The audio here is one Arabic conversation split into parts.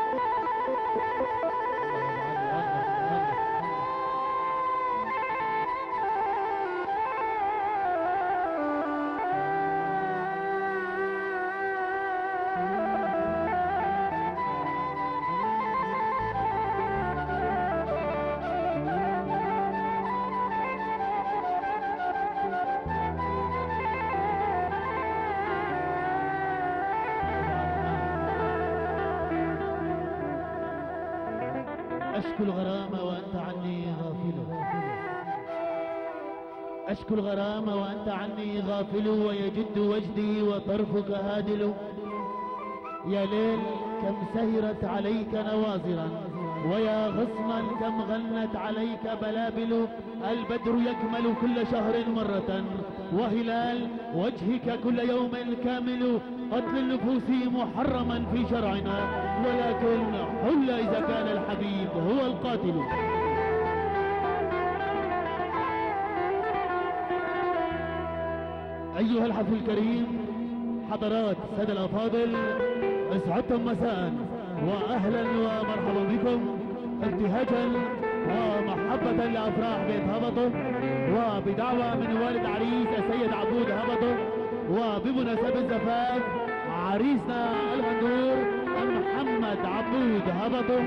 أشكو الغرام وأنت عني غافل، أشكو الغرام وأنت عني غافل، ويجد وجدي وطرفك هادل. يا ليل كم سهرت عليك نواظرا، ويا غصنا كم غنت عليك بلابل. البدر يكمل كل شهر مرة، وهلال وجهك كل يوم كامل. قتل النفوس محرما في شرعنا، ولكن حل إذا كان الحبيب هو القاتل. أيها الحفل الكريم، حضرات السادة الأفاضل، اسعدتم مساء، وأهلا ومرحبا بكم ابتهاجا ومحبة لأفراح بيت هبطه، وبدعوة من والد عريس السيد عبود هبطه، وبمناسبة زفاف عريسنا الغندور محمد عبود هبطه.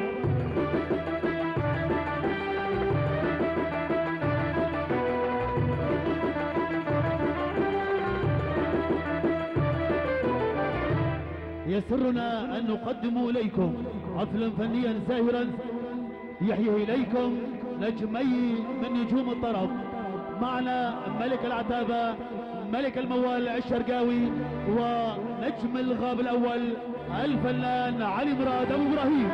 يسرنا أن نقدم إليكم حفلا فنيا ساهرا يحيي إليكم نجمي من نجوم الطرب. معنا ملك العتابة ملك الموال الشرقاوي، ونجم الغاب الأول الفنان علي مراد أبو إبراهيم.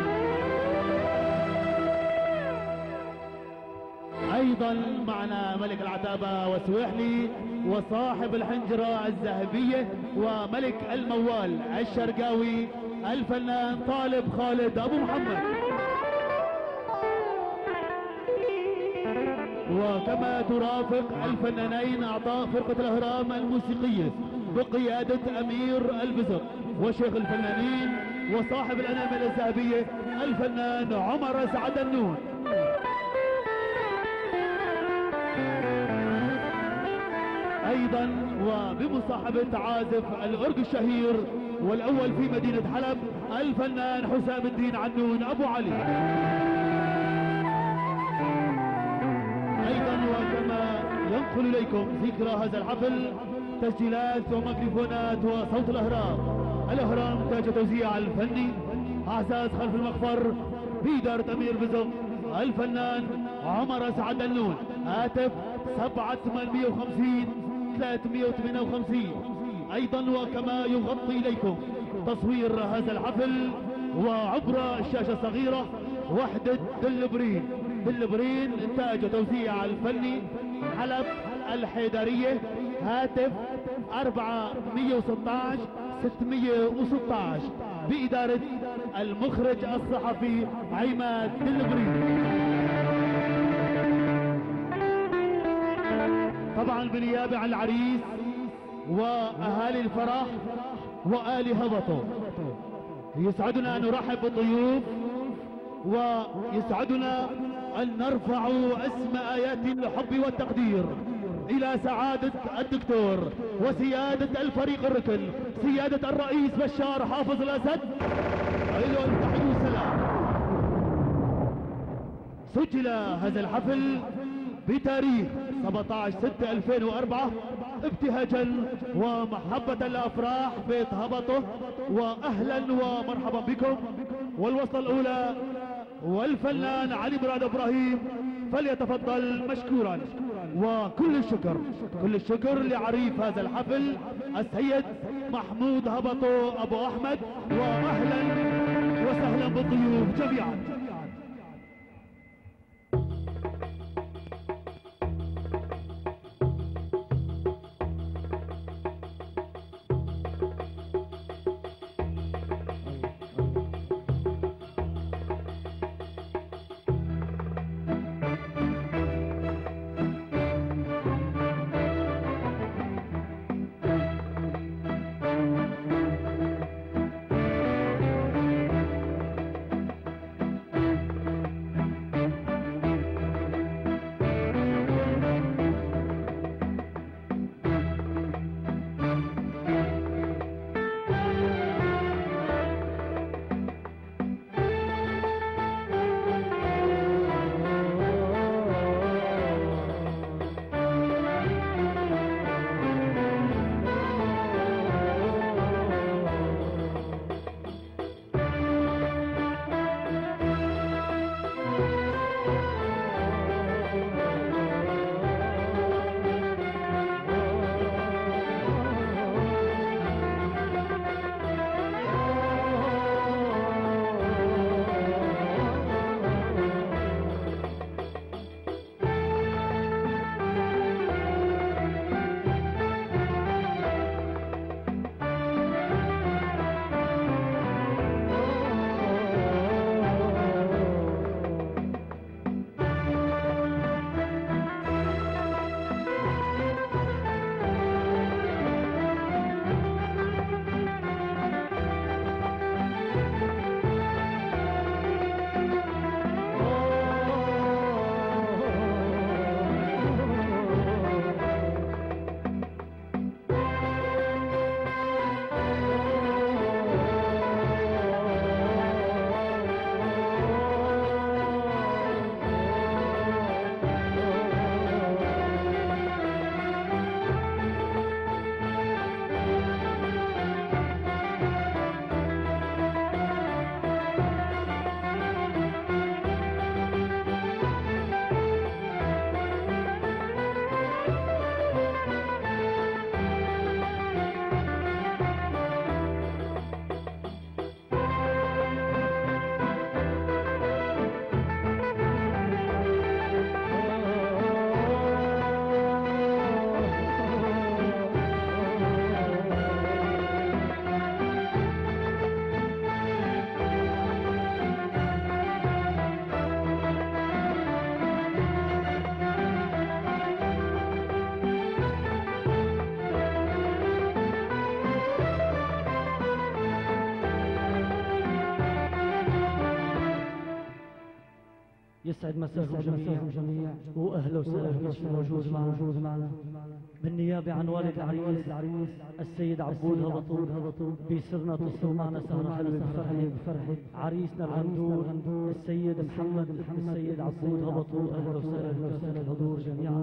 أيضا معنا ملك العتابة وسويحلي، وصاحب الحنجرة الذهبية وملك الموال الشرقاوي الفنان طالب خالد أبو محمد. وكما ترافق الفنانين أعضاء فرقة الأهرام الموسيقية بقيادة أمير البزر، وشيخ الفنانين وصاحب الأنامل الذهبية الفنان عمر سعد النون. أيضا وبمصاحبة عازف الأورج الشهير والأول في مدينة حلب الفنان حسام الدين عنون أبو علي. أيضا وكما ينقل إليكم ذكرى هذا الحفل تسجيلات وميكروفونات وصوت الأهرام. الأهرام تاج توزيع الفني أعزاز خلف المغفر بإدارة أمير بزق الفنان عمر سعد النون. هاتف 7850 358. أيضا وكما يغطي إليكم تصوير هذا الحفل وعبر الشاشة الصغيرة وحدة دلبرين. دلبرين إنتاج وتوزيع الفني حلب الحيدرية. هاتف 416 616 بإدارة المخرج الصحفي عماد دلبرين. طبعا بالنيابة عن العريس وأهالي الفرح وآل هبطه، يسعدنا أن نرحب بالضيوف، ويسعدنا أن نرفع اسم آيات الحب والتقدير إلى سعادة الدكتور وسيادة الفريق الركن سيادة الرئيس بشار حافظ الأسد. أيها التحية والسلام. سجل هذا الحفل بتاريخ 17/6/2004 ابتهاجا ومحبة لأفراح بيت هبطه، وأهلا ومرحبا بكم. والوصلة الأولى والفنان علي مراد إبراهيم فليتفضل مشكورا. وكل الشكر كل الشكر لعريف هذا الحفل السيد محمود هبطه أبو أحمد، وأهلا وسهلا بالضيوف جميعا. يسعد مساكم جميع واهلا وسهلا بكل شيء موجود معنا بالنيابه عن والد العريس السيد عبود هبطو بيسرنا تصل معنا سهره حلوه بفرحه عريسنا الغندور السيد محمد السيد عبود هبطو. اهلا وسهلا بالحضور جميعا.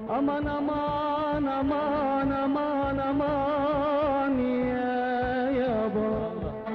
أمان أمان أمان أمان أمان يا يابا.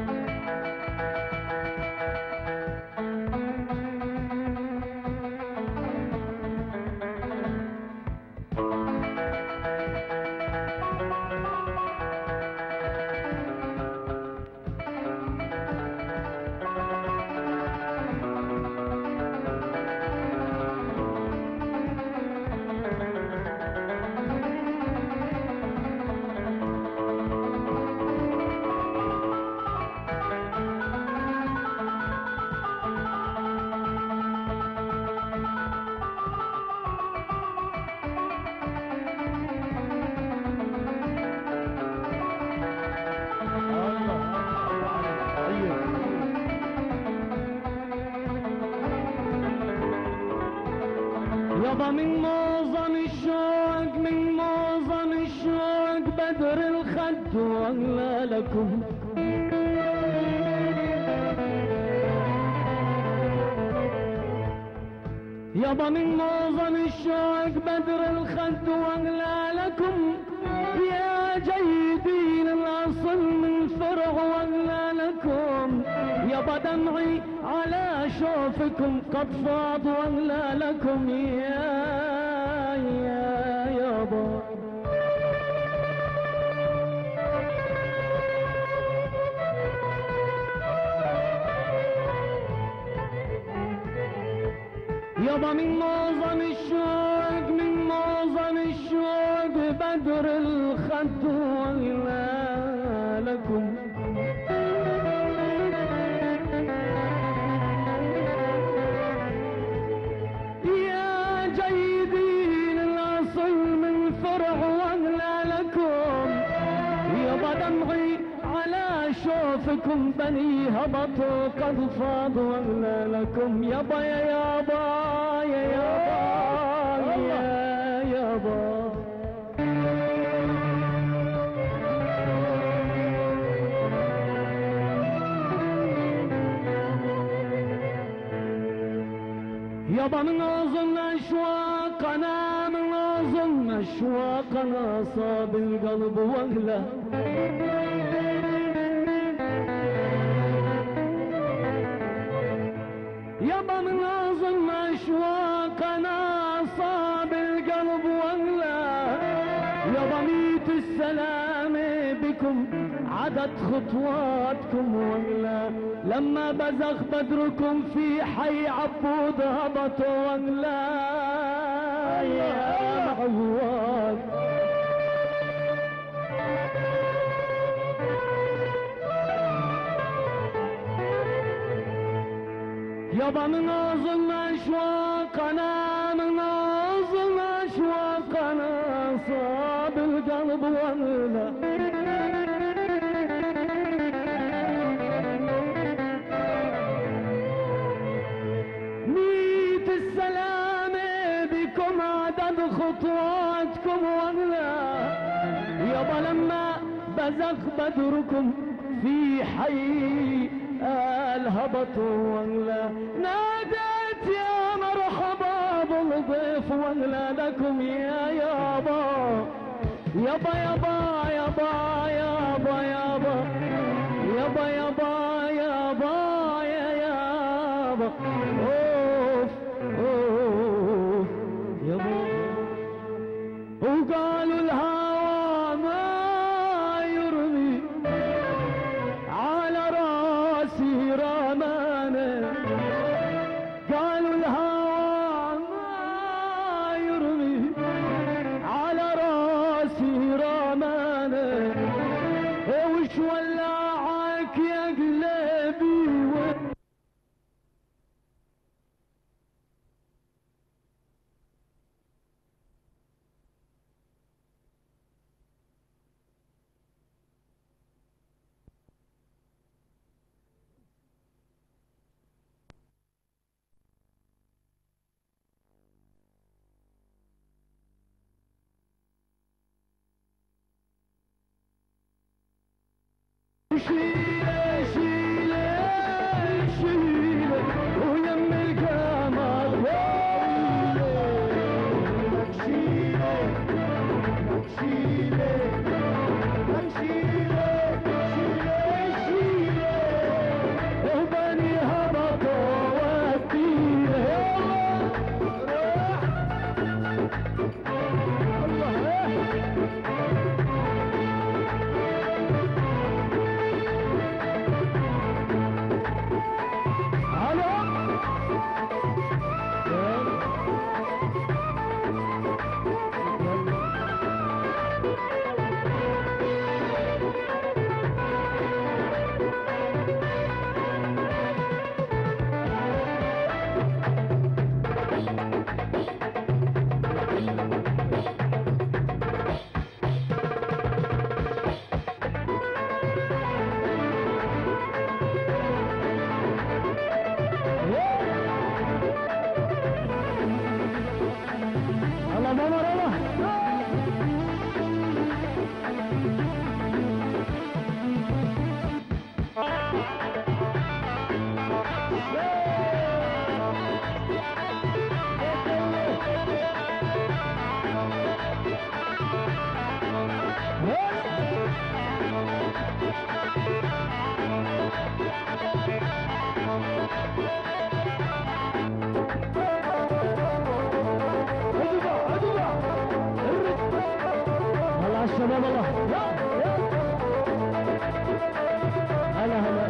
يابا من معظم الشوق، من معظم الشوق بدر الخد واغلى لكم. يابا من معظم الشوق بدر الخد واغلى لكم، يا جيدين الاصل من فرع واغلى لكم. يابا دمعي على شوفكم قد فاض واغلى لكم يا يابا. يابا من معظم الشوق، من معظم الشوق بدر الخد واغلى لكم. يا جيدين الاصل من فرع واغلى لكم. يابا دمعي على شوفكم بني هبطوا قد فاض واغلى لكم. يابا يا يابا يا يابا يا يابا. يابا من أظن أشواقنا، من أظن أشواقنا صاب القلب واغلى. يابا من أظن أشواقنا صاب القلب واغلى. يابا ميت السلام بكم عدد خطواتكم واغلى. لما بزغ بدركم في حي عبود هبطوا واغلى يا معواد. يابا من أظن أشواقنا، من أظن أشواقنا صاب القلب واغلى. ميت السلام بكم عدد خطواتكم واغلى. يابا لما بزغ بدركم في حي الهبط واغلى. ناديت يا مرحبا بالضيف واغلى لكم يا يابا. يابا يابا يابا يابا يابا يابا يابا يابا يا يابا. اوف اوف يابا. وقالوا الهوى ما يرمي على راسي رمانه. قالوا الهوى ما يرمي على راسي رمانه. وش ولعك يا قلبي شيله شيله شيله ويم القمر شيله القمر الله. الشباب الله. هلا هلا.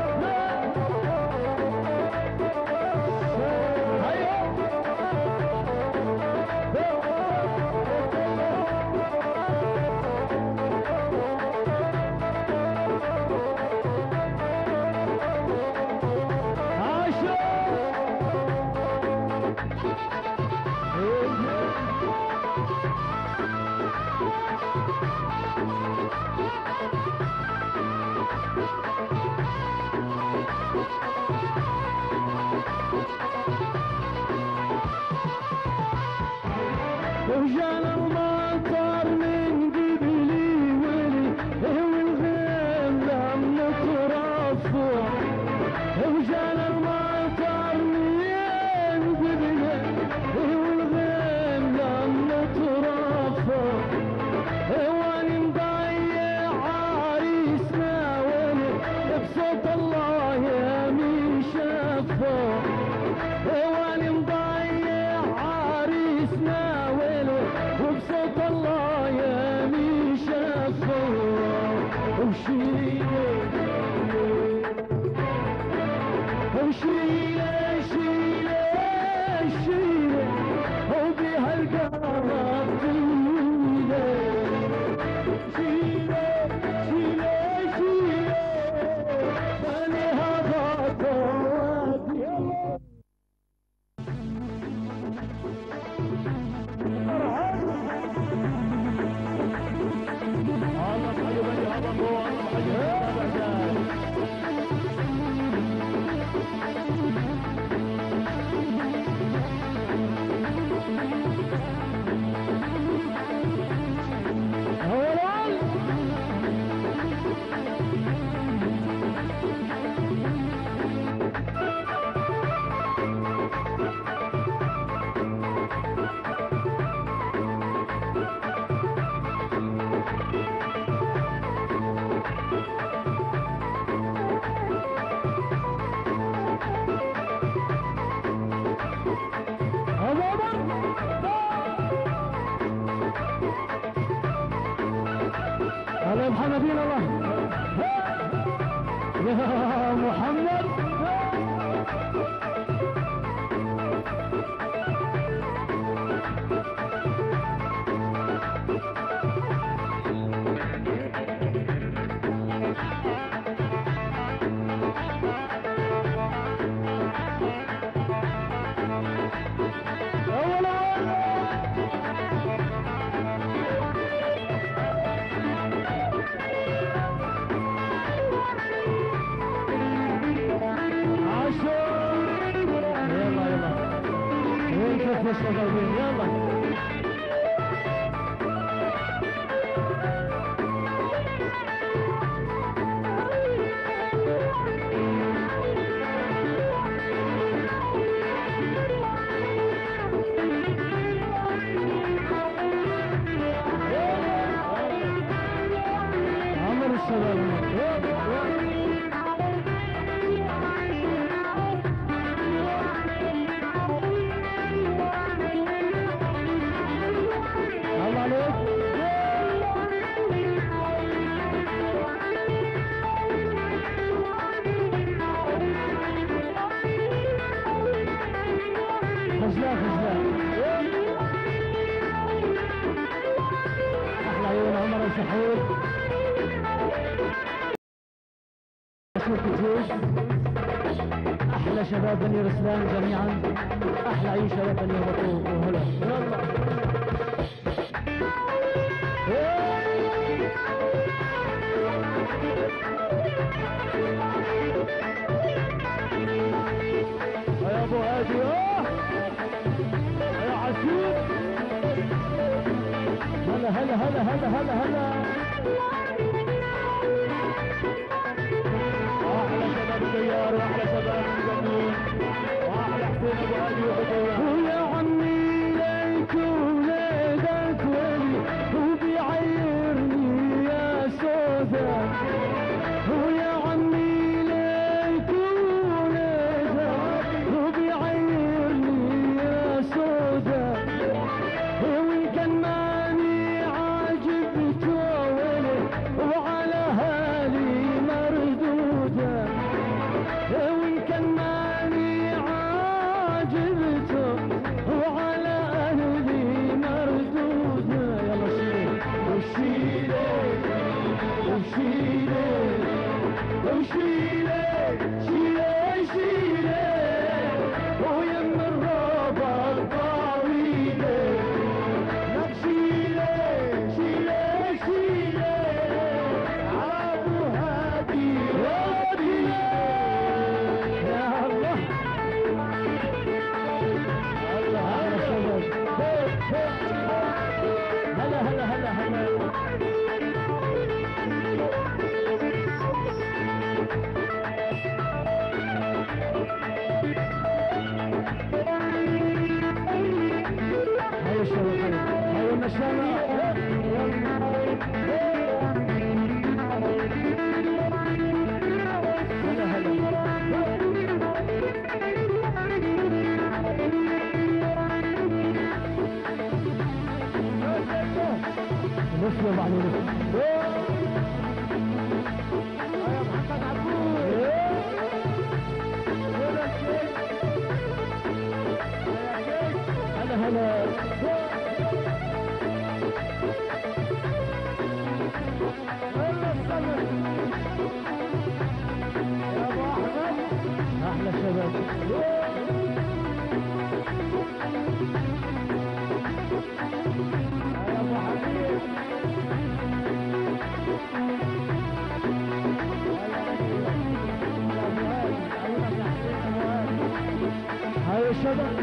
وجانا المطر من قبلي ولي والغيم لم نترفع. وجانا المطر من قبلي والغيم لم نترفع. وانا مضيع عريسنا ولي بصوت الله يا مين شفع. وانا مضيع عريسنا وبصوت الله يا مين شفع. وشيله وشيله شيله شيله وبهالقرب طويله. شيله شيله شيله خليها غطت. هلا محمدين الله. يا محمد يلا عمر الشباب. خجلان احلى عيون عمر الشحيح. احلى شباب بني رسلان جميعا. احلى عيون شباب بني بطوط. وهلا يا ابو هادي. يا عسول هلا هلا هلا هلا احلى شباب الديار واحلى شباب الجنون واحلى حسين ابو هادي وحدوه. ويا عمي ليك وليدك ولي وبيعيرني يا سودا ويا عمي ليك وليدك وبيعيرني يا سودا وإن كان ماني عاجبته ولي وعلى هالي مردوده وإن كان ماني عاجبته وعلى أهلي مردوده. يلا شيلي وشيلي وشيلي شيلي شيلي ويم الربا الطويلة لك شيلي شيلي شيلي عابو هادي هادي يا الله الله هلا شباب هلا هلا هلا هلا هيا الشباب هيا النشامة هلا هلا نسلم عليه يا محمد عبود هلا هلا احلى شباب يا ابو حبيب هاي الشباب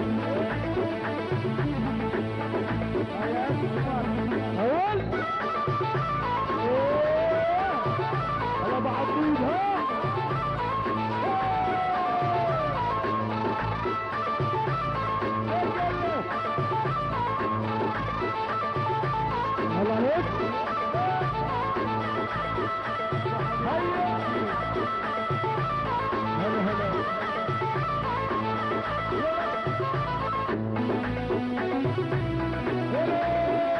اول يلا ابو حبيب ها الله عليك هيا هلا هلا هلا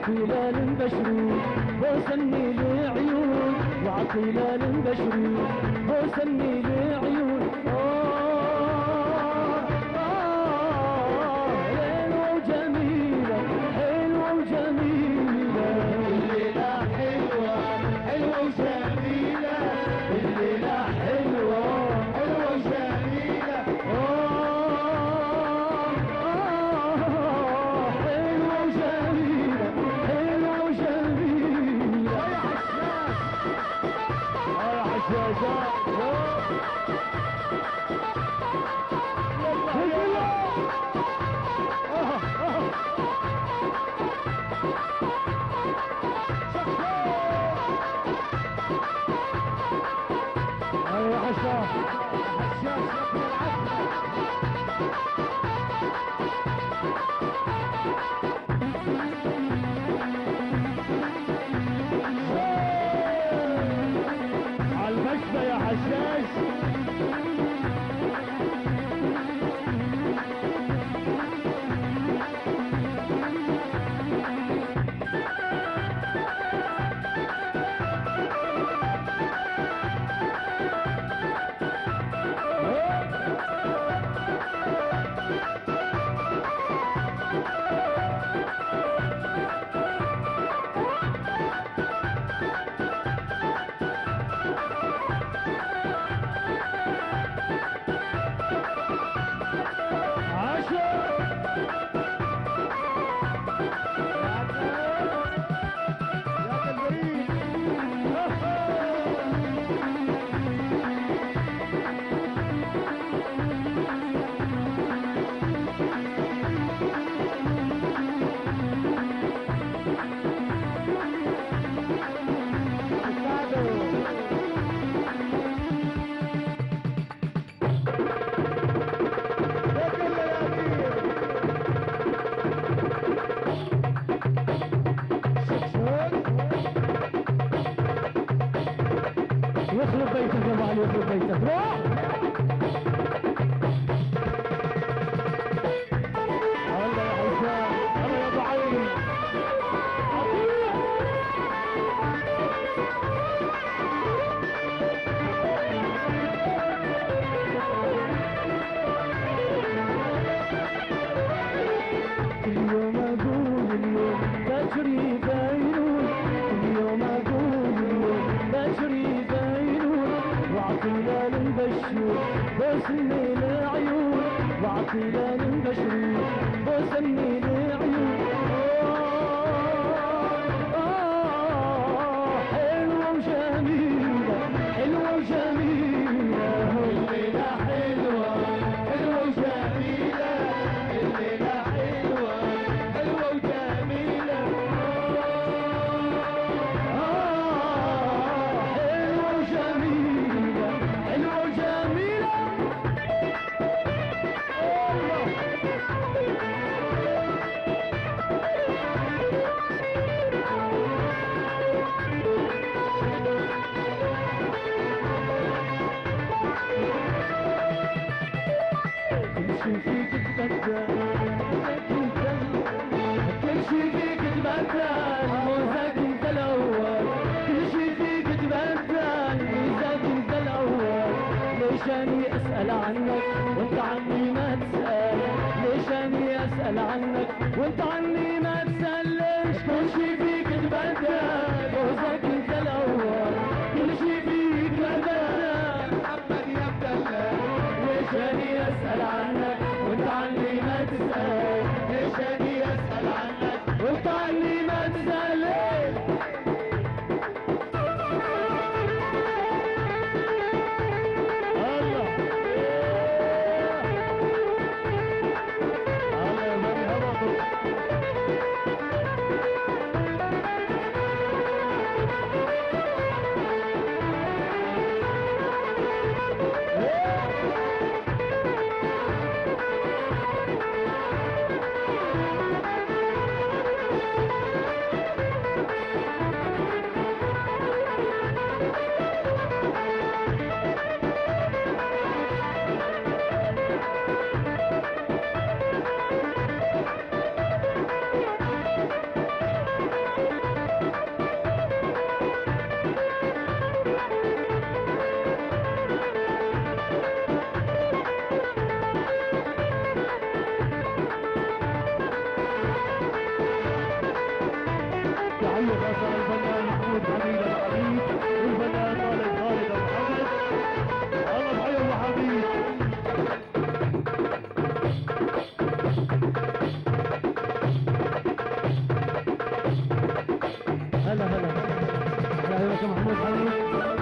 وعطيلة المبشرين بوسني لعيون وعطيلة المبشرين بوسني لعيون حلوة وجميلة حلوة وجميلة الليلة حلوة حلوة وجميلة الليلة حلوة حلوة وجميلة حلوة وجميلة حلوة وجميلة يا حشاشات ايوه حشاش حشاش يا ابن العسل على المشفى يا حشاش يخرب بيتك يا ابو علي يخرب بيتك روح الله يا حسام الله يا ابو علي كل يوم اقول اليوم بجري بينون كل يوم اقول اليوم بجري بينون وعطينا للبشر بوسني العيون وعطينا للبشر بوسني العيون حلوة وجميلة حلوة وجميلة الليلة حلوة حلوة وجميلة الليلة حلوة حلوة وجميلة حلوة وجميلة حلوة وجميلة كل شي فيك تبدل كل شي فيك تبدل موزك انت الاول كل شي فيك تبدل موزك انت الاول ليش اني اسال عنك وانت عني ما تسال ليش اني اسال عنك وانت عني ما تسال ليش كل شي فيك تبدل موزك انت الاول كل شي فيك تبدل محمد يا بدلة ليش اني اسال عنك وانت عني ما تسال ليش اني اسال عنك وانت عني ما تسال ليش الله الله يا بني هبطوا تحية خاصة للفنان محمود حميد أبو حميد والفنان خالد أبو محمد. الله بحي أبو حميد. هلا هلا هلا يا محمود حميد.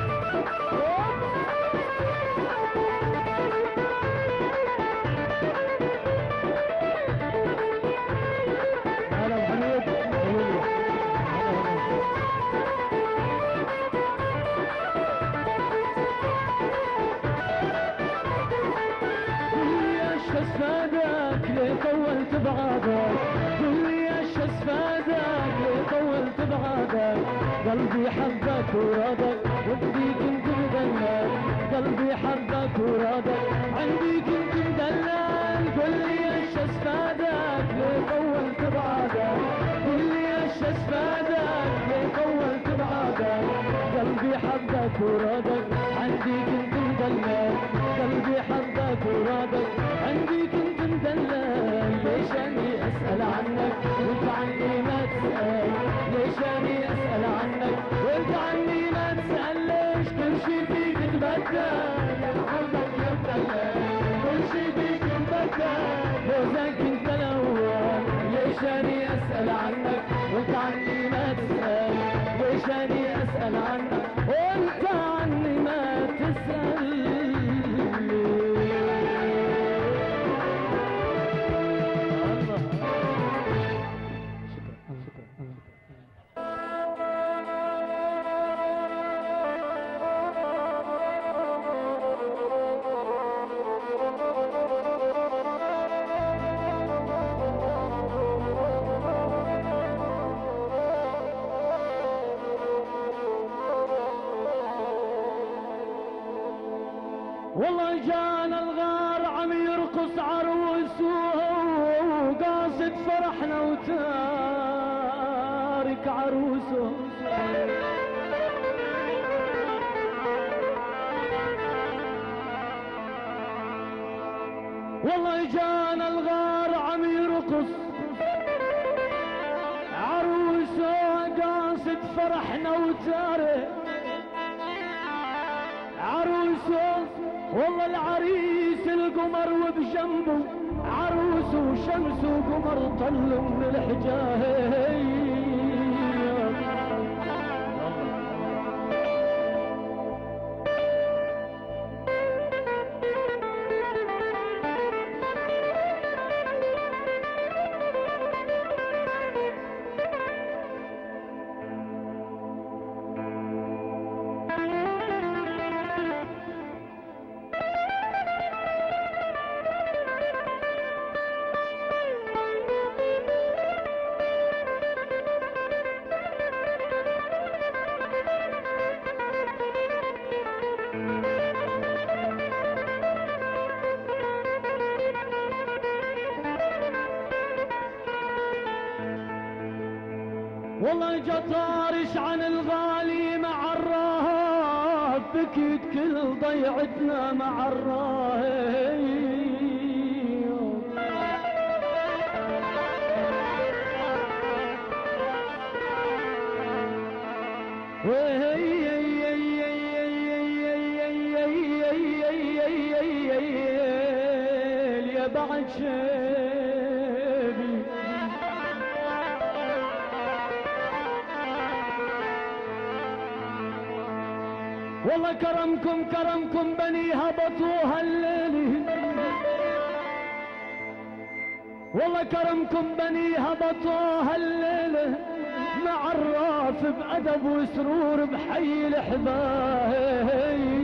طولت بعادك قل لي ايش اسفادك ليه طولت بعادك قلبي حبك ورادك ودي كنت مدلل قلبي حبك ورادك عندي كنت مدلل قل لي ايش اسفادك ليه طولت بعادك قل لي ايش اسفادك ليه طولت بعادك قلبي حبك ورادك عندي كنت مدلل قلبي حبك ورادك عندي كنت مدلل ليش اني اسال عنك وانت عني ما تسال ليش اني اسال عنك وانت عني ما تسال ليش كل شي فيك تبدل يا محمد يا مدلل كل شي فيك تبدل جوزك انت الاول ليش اني اسال عنك وانت عني ما تسال ليش اني اسال عنك وانت عني ما تسال. والله جانا الغار عم يرقص عروسه وقاصد فرحنا وتارك عروسه والله جانا الغار عم يرقص عروسه قاصد فرحنا وتارك عروسه والله العريس القمر وبجنبه عروس وشمس وقمر طلوا من الحجاج والله جطارش عن الغالي مع الراهب بكيت كل ضيعتنا مع الراهب يا بعد شيبي والله كرمكم بني هبطوا هالليل والله كرمكم بني هبطوا هالليل مع الراف بأدب وسرور بحي الحبايب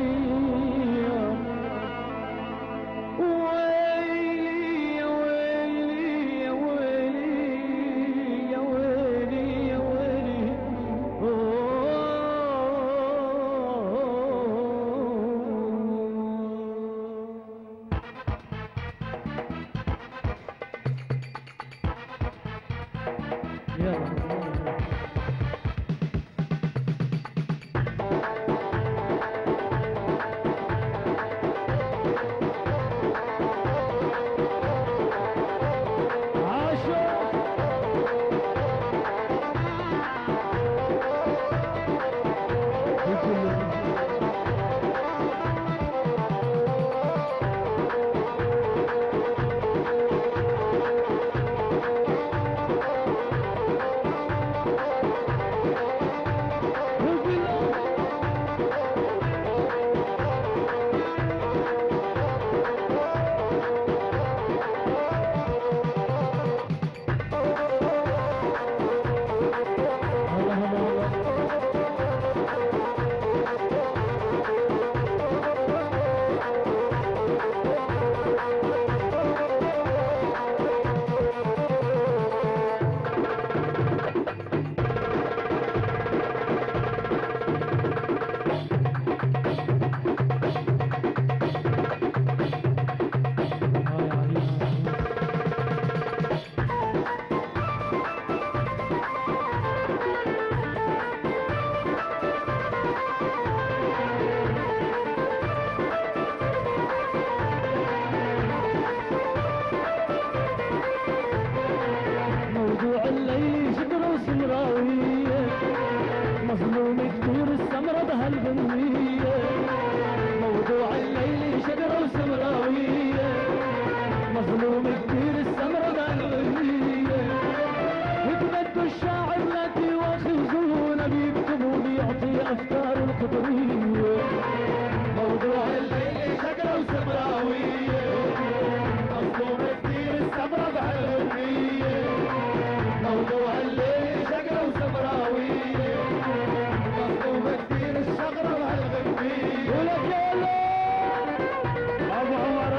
الافكار القطريه موضوع الليل شجرة وسمراوية مظلوم كتير السمرة بهالغنية موضوع الليل شجرة وسمراوية مظلوم كتير الشجرة بهالغنية ولك يا ابو عمر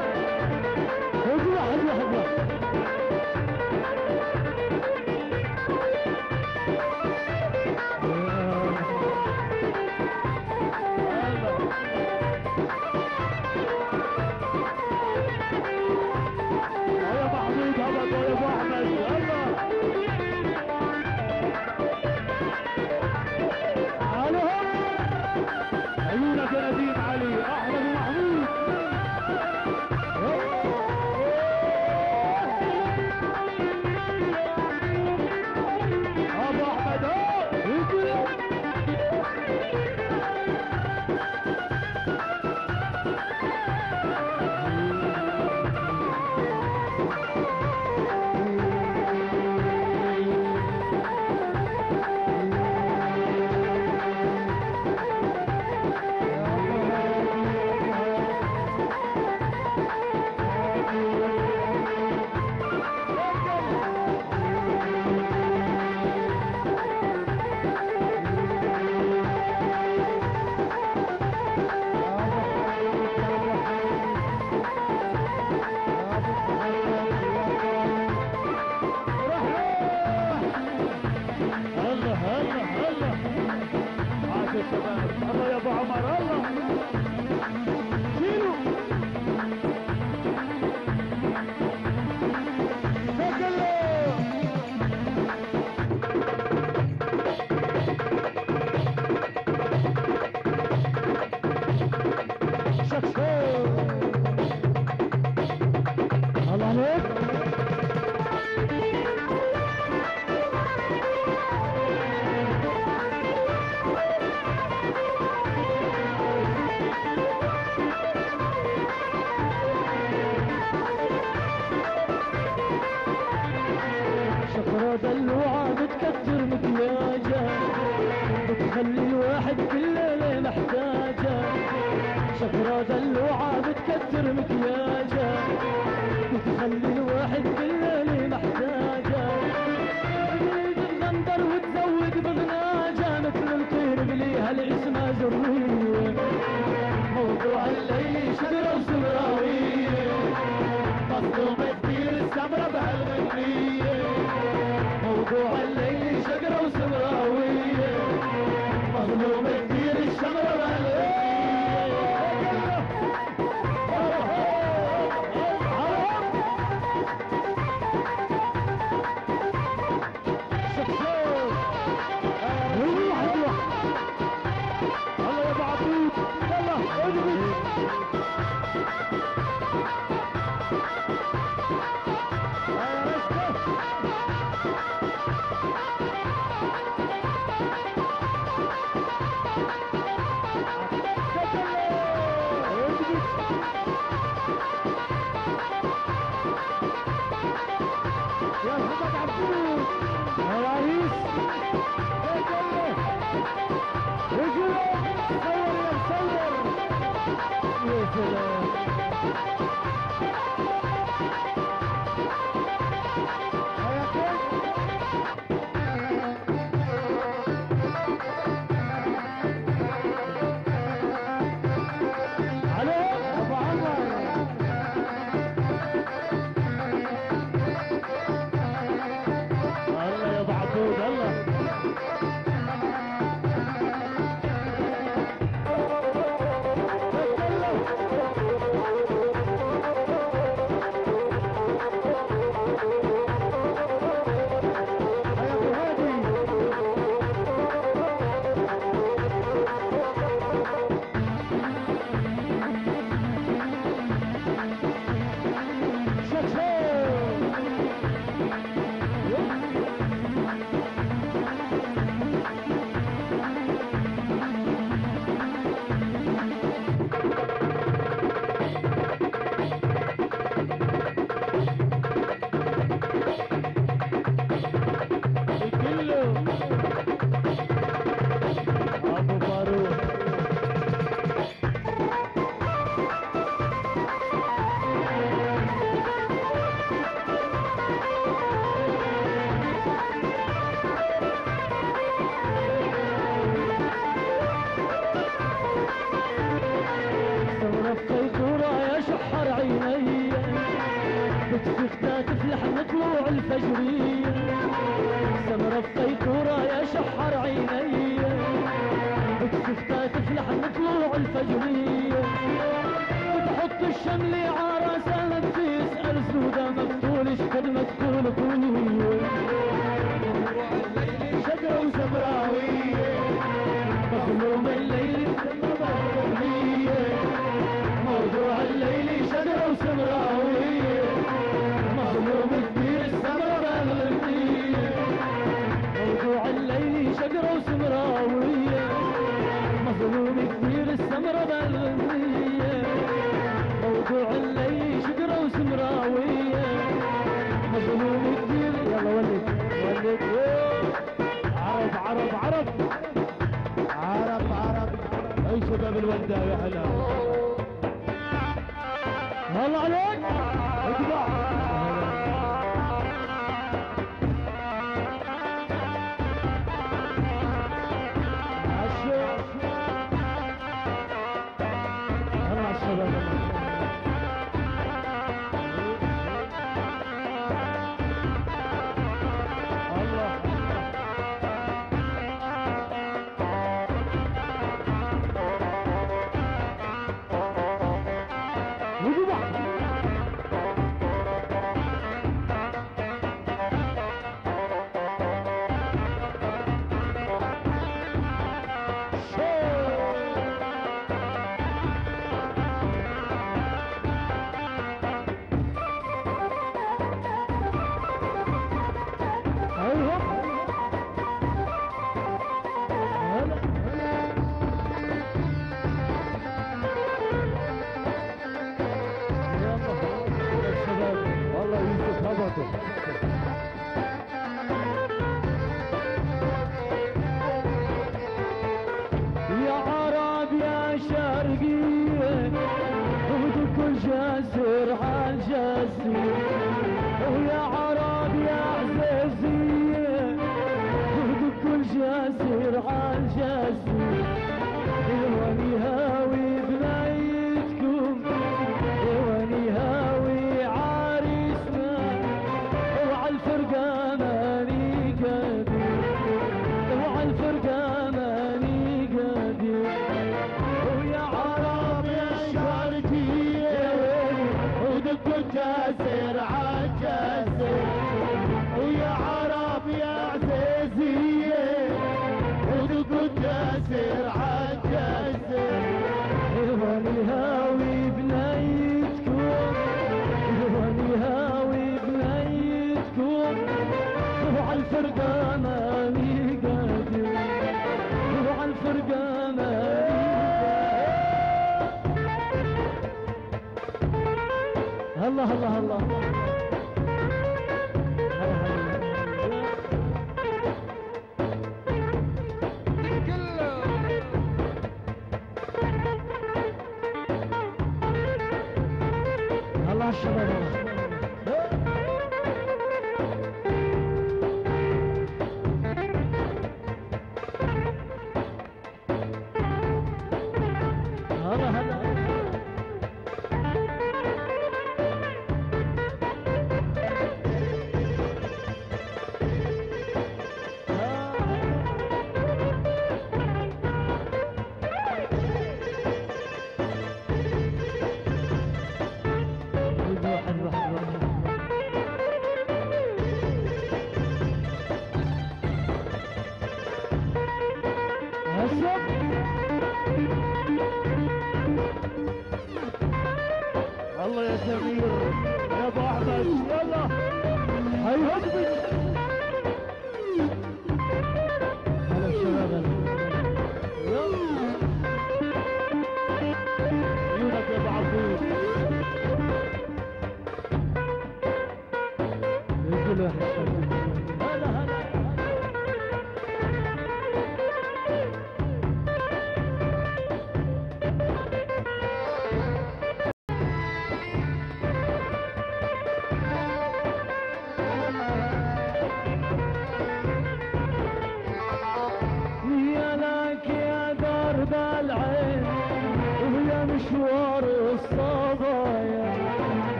واحد واحد واحد عيونك يا نديم علي احمد ومحمود ابو احمد الله يا ابو عمر الله شيلوا الله عليك شفرة دلوعة بتكتر مكياجة بتخلي الواحد كل ليلة محتاجة شفرة دلوعة بتكتر مكياجة بتخلي الواحد كل ليلة محتاجة تزيد الغندر وتزود بغناجة مثل الطير بليها العسمة زروية موضوع الليل شجرة وسمراوية مظلوم كتير السمرة بهالغنية موضوع الليل شجرة وسمراوية مظلوم كتير الشمرة بهالغنية الله يا ابو عبود يلا اجري يا محمد عبود يا رئيس رجل صور يا سلام الفجرية سمرة الطيكورة يا شحر عيني بتشوفتها تفلح بطلوع الفجرية بتحط الشمل عرسانك تسأل سودة مفتول شقد مفتول كونية شجرة وسمراوية مظلوم الليل موضوع الليل شجرة وسمراوية مظلوم كبير السمرة بالغنية موضوع الليل شجرة وسمراوية مظلوم كبير السمرة بالغنية موضوع الليل شجرة وسمراوية مظلوم كبير يلا ولد ولد عرب عرب عرب عرب اي شباب الوردة يا هلا هلا عليك اطلع هلا الشباب والله يوسف هبطوا يا عرب يا شرقية خذوا كل جاسر عالجاسر ويا عرب يا عزازية خذوا كل جاسر عالجاسر واني هاوي بنايتكم واني هاوي عريسنا وعالفرقة ماني قادر وعالفرقة ماني قادر ويا عرب يا شرقية ودق الجاسر عالجاسر ويا عرب يا عزيزية ودق الجاسر عالجاسر واني هاوي بنايتكم واني هاوي بنايتكم وعالفرقة ماني قادر وعالفرقة ماني قادر الله الله الله الله الشباب هلا هلا واحد واحد واحد الله يا سمير يا ابو احمد يلا هاي هجبي هلا الشباب يلا عيونك يا ابو عبود يقول واحد الشباب هلا هلا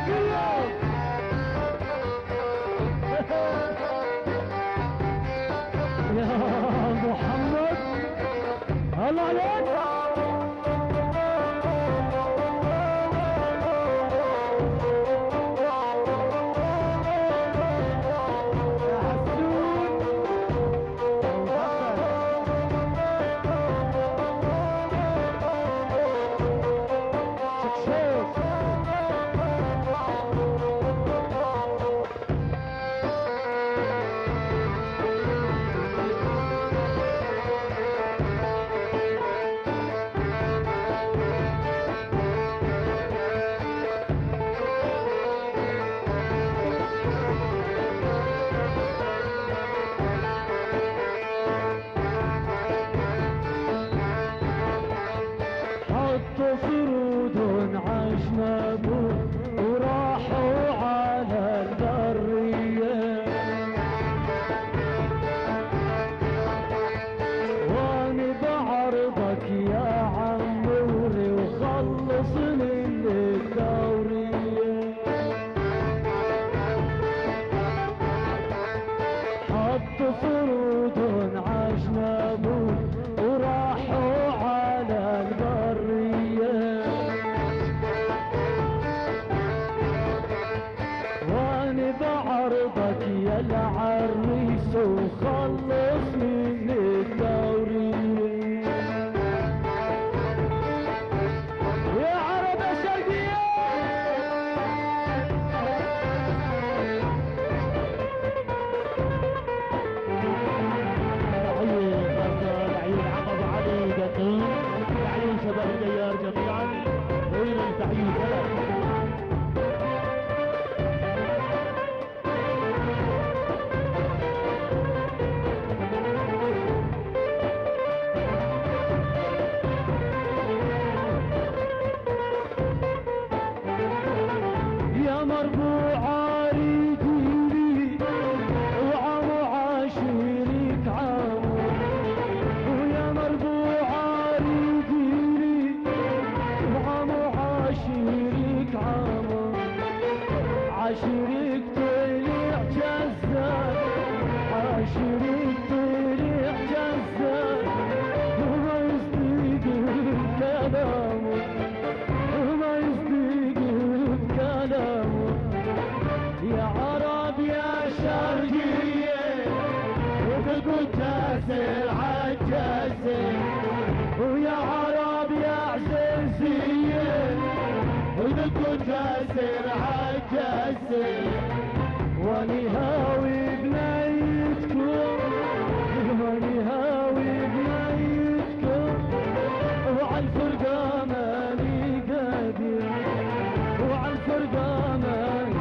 محمد الله عليك. فرود عجنبوا وراحوا على البرية، واني بعرضك يا عموري وخلصني من الدورية. حط فرود عجنبوا وراحوا على البرية، واني بعرضك يا العريس وخلصني من الدورية. يا عرب الشرقية عيون غزال، عيون عقب علي دقون، عيون شباب الديار جميعا، وين التحيي سلام. يا مربوع رجلي وعم عاشرك عام، ويا مربوع رجلي وعم عاشرك عام، عاشرك طلع جزار، عاشرك طلع جزار، وما يصدق كلامه، وما يصدق كلامه. يا عرب يا شرقية وبقوا جاسر عالجاسر، ويا عرب يا عزيزية وبقوا جاسر عالجاسر. واني هاوي بنيتكم، واني هاوي بنيتكم، وعالفرقة ماني قادر، وعالفرقة ماني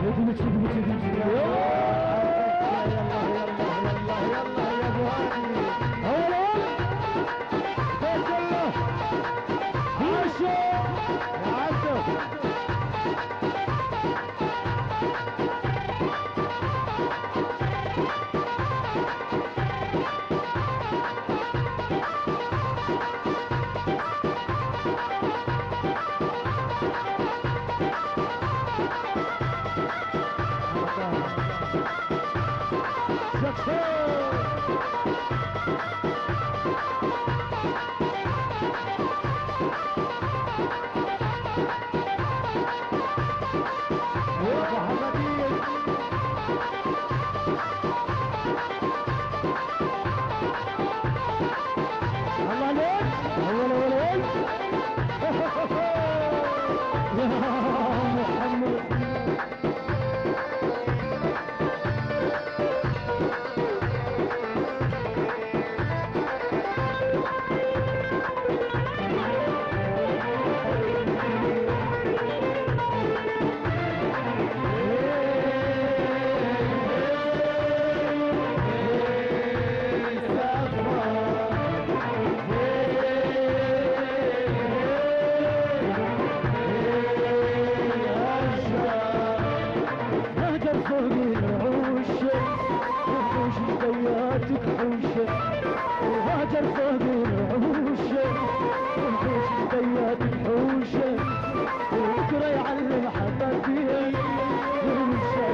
وهاجر فوق العوشة، وحوش البيات بحوشة، وبكرة يعلم حبايبي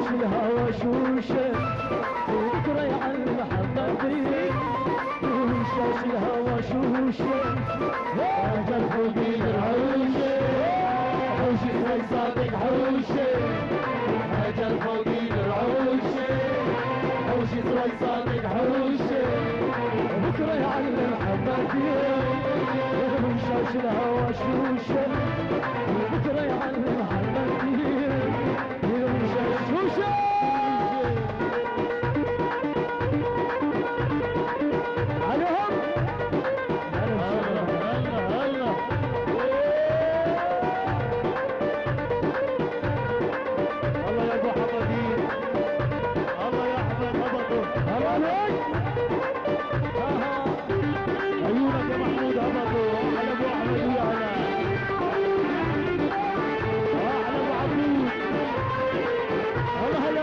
الهوى شوشة بكرة يعلم حبتي وشاش الهوى شوشة هاجر فوقي العوشة حوشي زي صادق حوشة هاجر فوقي العوشة حوشي زي صادق حوشة بكرة يعلم حبتي وشاش الهوى شوشة بكرة يعلم حبتي وشاش شوشة عليهم الله يا ابو حمدين الله يا احمد هبطوا الله عليك عيونك يا محمود هبطوا على ابو احمد ويعلى على ابو عبود الله هلا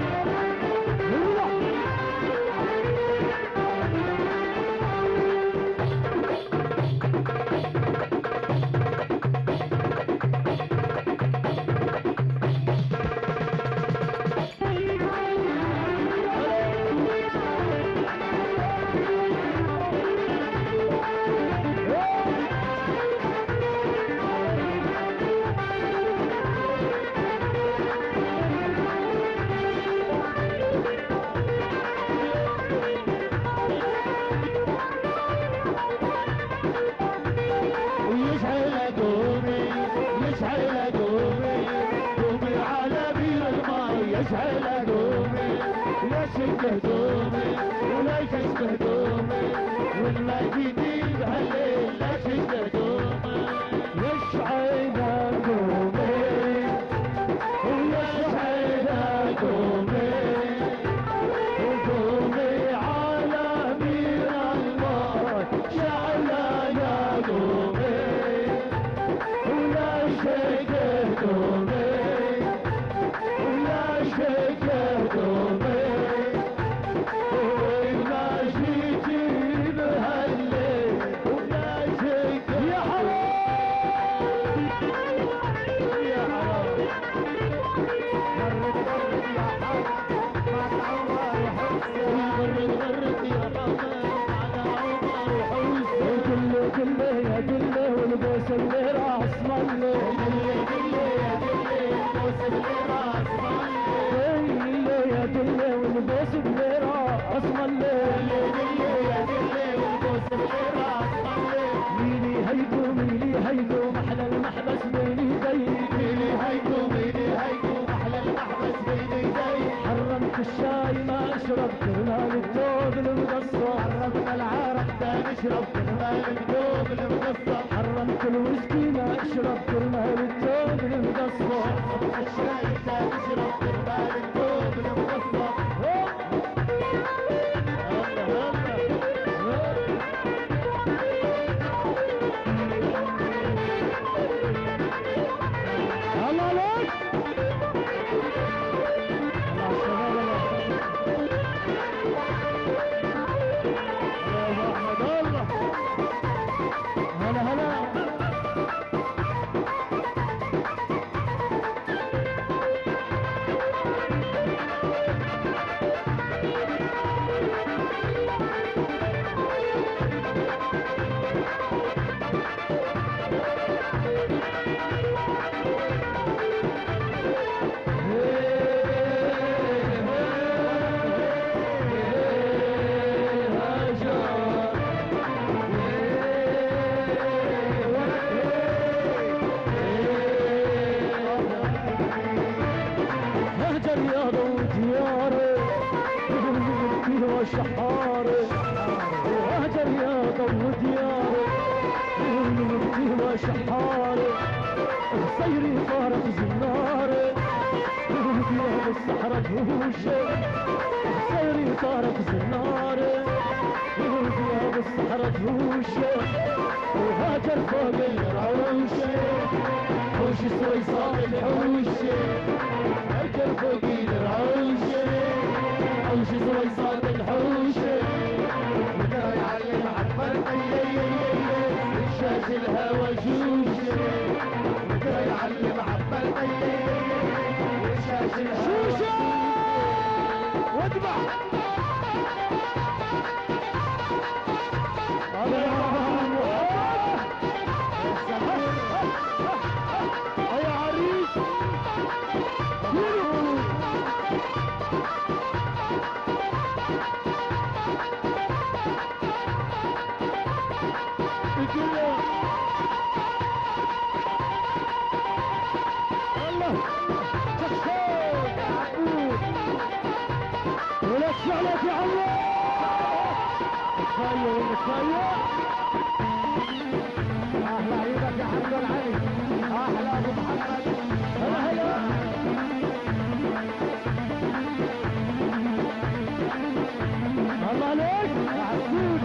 يشعل قومي يشعل قومي قومي على بير الماي يشعل قومي لا شبه قومي ولا يشبه قومي والما جيتي بهالليل لا شبه قومي يشعل قومي ويشعل قومي وقومي على بير الماي شعل يا قومي ولا شكه قومي ولا شكه قومي وما جيتي بهالليل ولا شكه يا حرام يا حرام غرد يا حمد على عمر وحوسه كله يا كله والبوس اللي راس مله كله يا كله والبوس اللي راس مله ميلي هيكم احلى المحبس بين ايدي احلى المحبس بين ايدي حرمت الشاي ما اشرب كرمال الثوب المقصر حرمنا العرق دا نشرب كرمال الثوب المقصر حرمت الويسكي ما اشرب كرمال الثوب المقصر الشاي دا نشرب كرمال الثوب المقصر الله عليك هلا هلا هجر يا ضو دياري وشحاري وهجر يا ضو دياري وشحاري سيري فارق زناري وبيها بالصحراء جوشي سيري فارق زناري وبيها بالصحراء جوشي وهاجر فوق العروشي حوش السويصات الحوشي هاجر فوقي العروشي حوش السويصات الحوشي ودا يعلم عبر الشاش الهوى جوشي ودا يعلم عبر الشاش الهوى شوشة اذبح يا عريس الله شكشوك يا عبود ولا الشعلة يا عمو متخيل احلى عيبك يا حمد العين احلى ابو محمد هلا هلا الله عليك يا عبود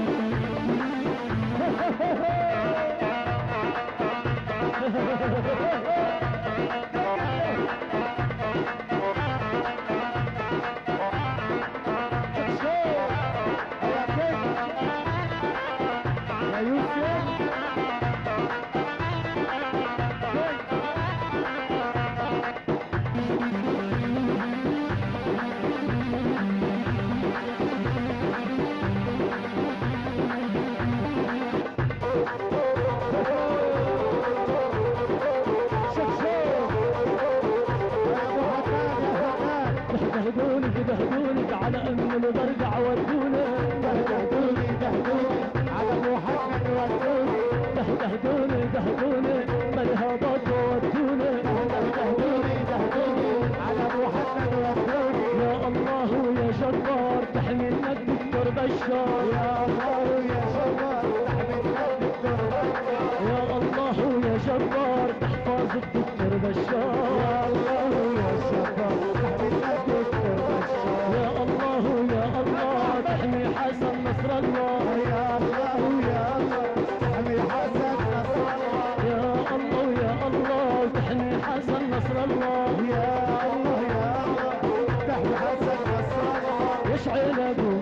بهدونك على ام البرقع ودوني بهدوني على محمد ودوني بهدوني بالهبط ودوني بهدوني على محمد ودوني يا الله يا جبار تحملنا الدكتور بشار يا الله يا جبار تحملنا الدكتور بشار يا الله يا جبار تحفظ الدكتور بشار يا الله يا جبار تحملنا الدكتور بشار يا الله تحمي حسن نصر الله يا الله تحمي حسن نصر الله يا الله تحمي حسن نصر الله يا الله تحمي حسن نصر الله يشعل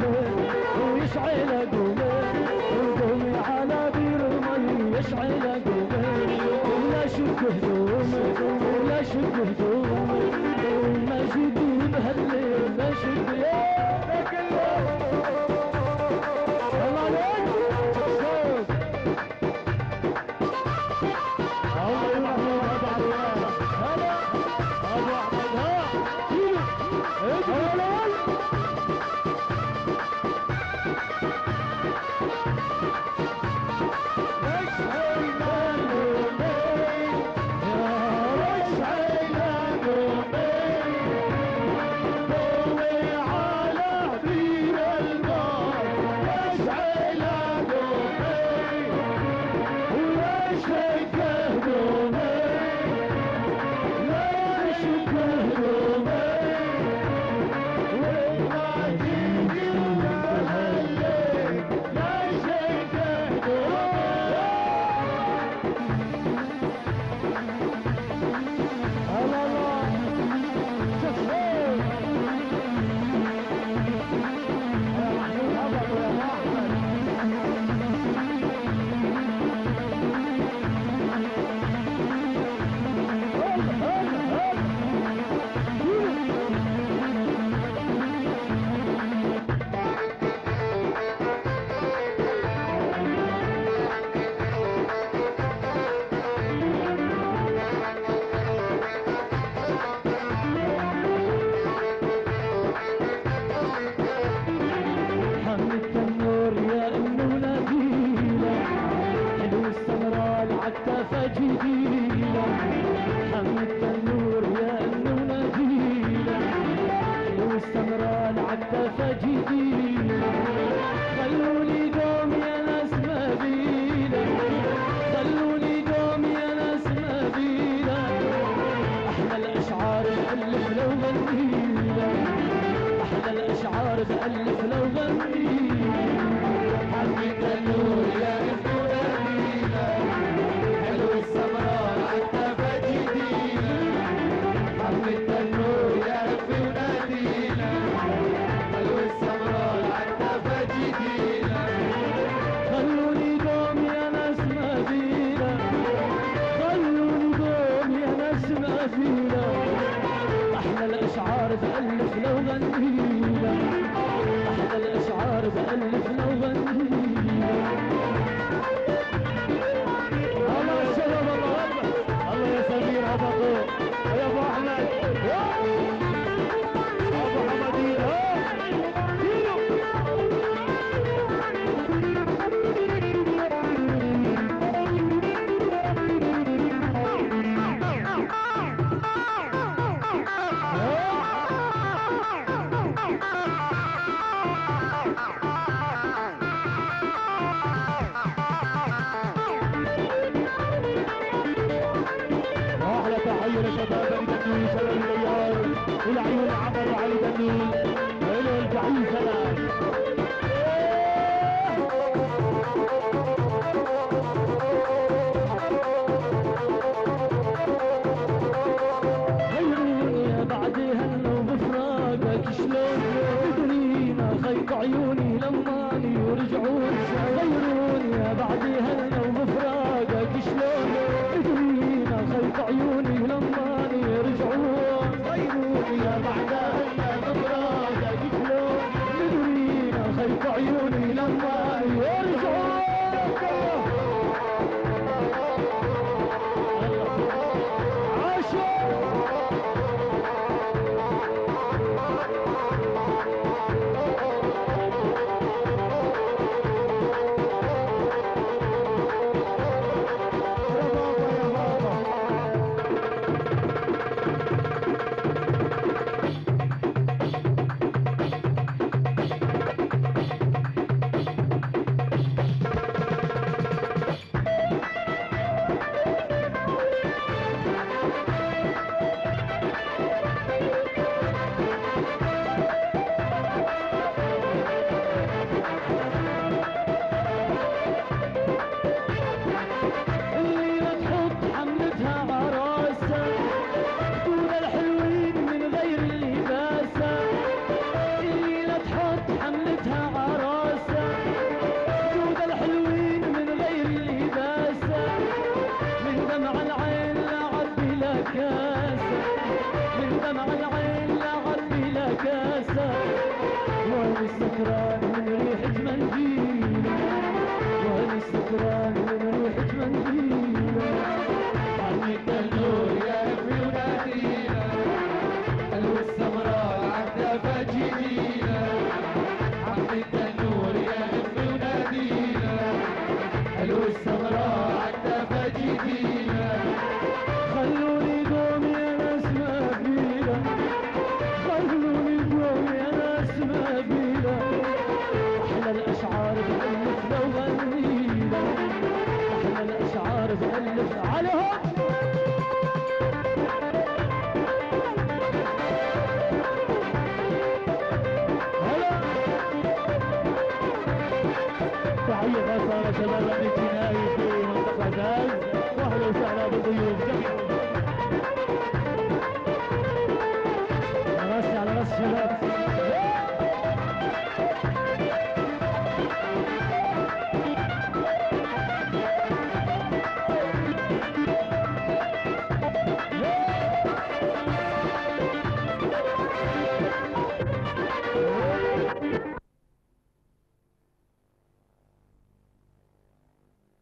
قومي على بير المي يشعل قومي ولا شك هدومي ما جدي بهالليل ما شك يا بألف لو غني حبيت النور يا ابن نبينا حلو السمراء عالتفا جدينا حبيت النور يا ابن نبينا حلو السمراء عالتفا جدينا خلوني قوم يا ناس مدينة خلوني قوم يا ناس مدينة أحلى الاشعار بألف لو غنينا، احلى الاشعار بألف لو غنينا. الله يا شباب، الله اكبر، الله يا سمير هبطوا يا ابو احمد ابو حمدين تحية لشباب الدنيا شباب الغيار والعيون عمر علي دنول وإله الجحيم سلام. غيروني يا بعد هلا وبفراقك شلون تدرينا خيط عيوني لماني ورجعون. غيروني يا بعد هلا وبفراقك شلون تدرينا خيط عيوني لماني رجعون. غيروني يا بعد هلا بفراقك شلون تدرينا خيط عيوني لماني رجعون. السكران من ريحة منجيلة، وهل السكران من ريحة منجيلة. عمي التنور يا ابني ونادينا حلو السمراء عالدافة جدينا. عمي التنور يا ابني ونادينا حلو السمراء عالدافة جدينا. خلوني قوم يا ناس ما فينا، خلوني قوم يا ناس ما فينا. أحلى الأشعار بألف لو غنينا، أحلى الأشعار بألف عليهم. تحية خاصة لشباب الجنائي في منطقة زاز، واهلا وسهلا بالضيوف جميعا. على راسي على راس الشباب.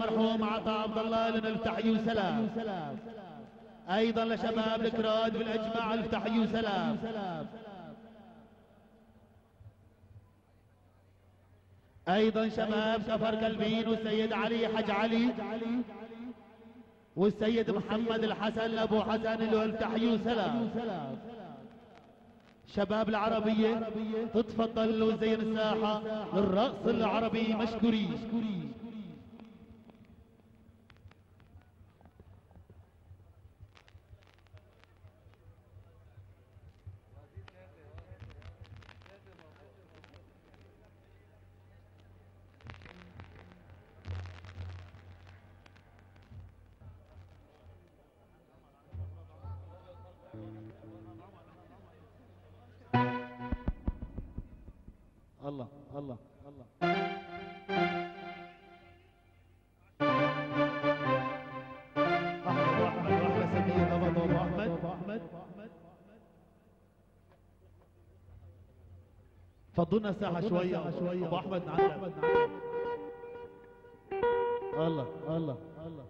المرحوم عطا عبد الله لنا التحيي وسلام. ايضا لشباب الكراد بالاجماع التحيي وسلام. ايضا شباب كفر قلبين والسيد علي حج علي والسيد محمد الحسن ابو حسن له التحيي وسلام. شباب العربية تتفضل وزين الساحة للرقص العربي مشكورين. الله الله الله. احمد واحلى سمير ابو احمد. فضلنا ساحه شويه ابو احمد نعلم. الله الله الله.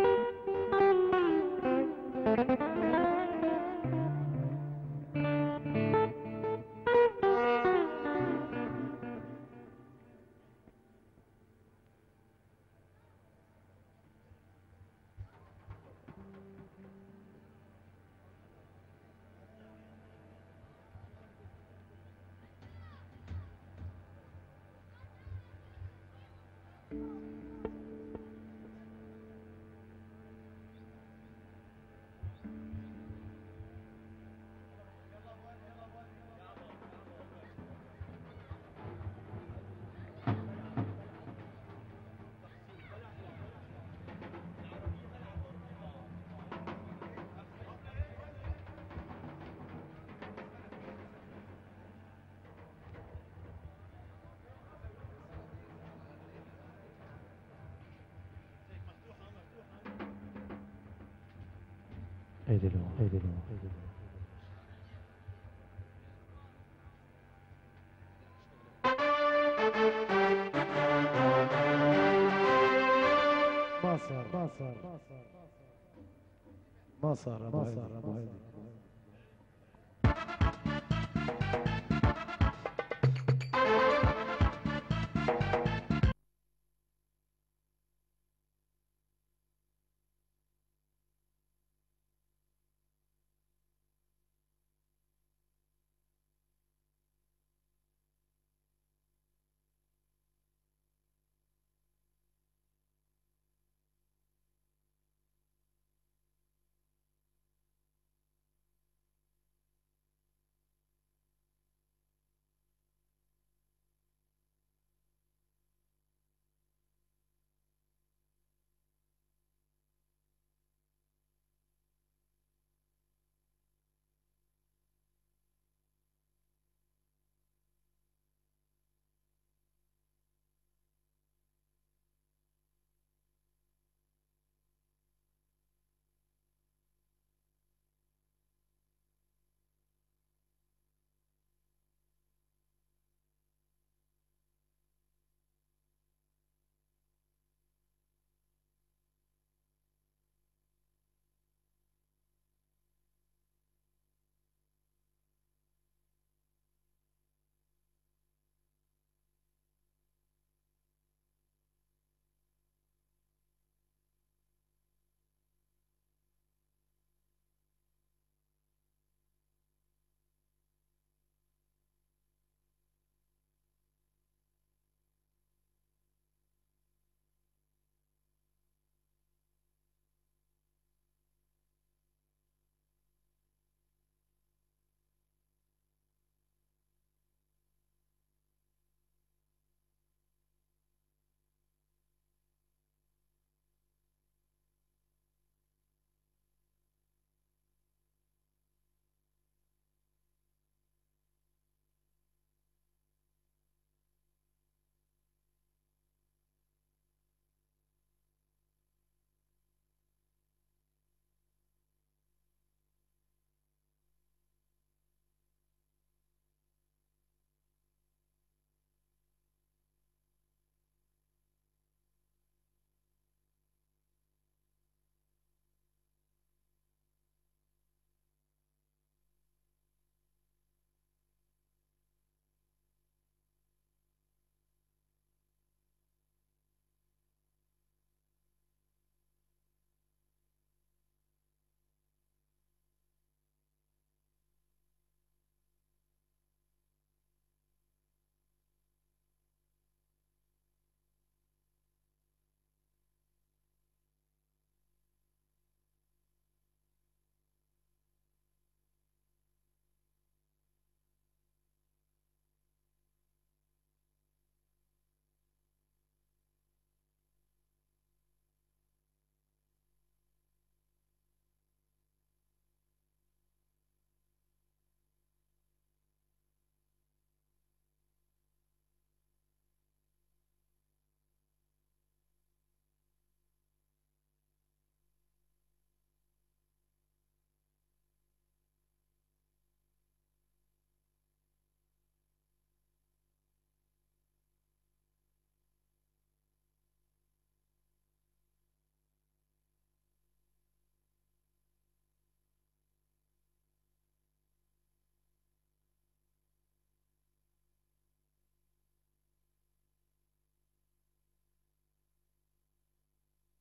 ايدلو ما صار ابو هيدي.